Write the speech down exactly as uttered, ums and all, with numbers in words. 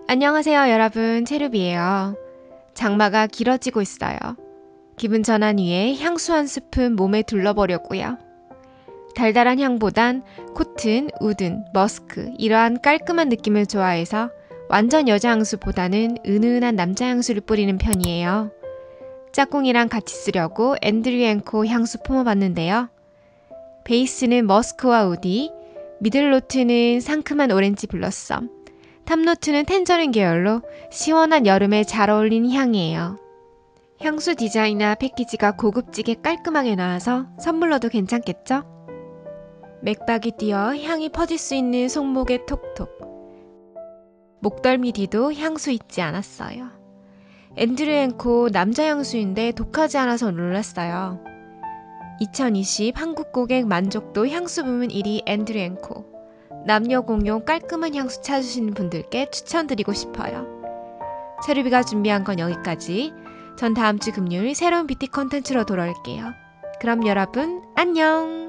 안녕하세요 여러분, 체르비예요. 장마가 길어지고 있어요. 기분 전환 위해 향수 한 스푼 몸에 둘러보려고요. 달달한 향보단 코튼, 우든, 머스크 이러한 깔끔한 느낌을 좋아해서 완전 여자 향수보다는 은은한 남자 향수를 뿌리는 편이에요. 짝꿍이랑 같이 쓰려고 앤드류 앤 코 향수 품어봤는데요. 베이스는 머스크와 우디, 미들노트는 상큼한 오렌지 블러썸, 탑노트는 텐저린 계열로 시원한 여름에 잘 어울리는 향이에요. 향수 디자인이나 패키지가 고급지게 깔끔하게 나와서 선물로도 괜찮겠죠? 맥박이 뛰어 향이 퍼질 수 있는 손목에 톡톡. 목덜미뒤도 향수 잊지 않았어요. 앤드류 앤 코 남자 향수인데 독하지 않아서 놀랐어요. 이천이십 한국 고객 만족도 향수 부문 일 위 앤드류 앤 코. 남녀 공용 깔끔한 향수 찾으시는 분들께 추천드리고 싶어요. 체르비가 준비한 건 여기까지. 전 다음 주 금요일 새로운 뷰티 컨텐츠로 돌아올게요. 그럼 여러분 안녕!